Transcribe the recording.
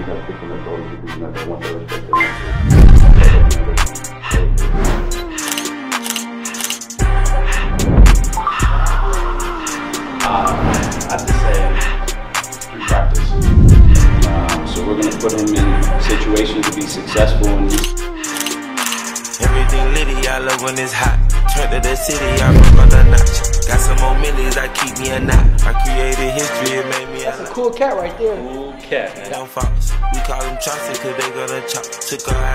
have different authorities to do that. Once they respect their I have to say, through practice. So we're going to put him in situations to be successful. Everything litty, I love when it's hot. Turn to the city, I broke on the notch. Got some more millies, I keep me a knot. I created history, it made me That's a cool cat right there. Cool cat, man. They don't fox. We call them chopsticks cause they gonna chop. Took her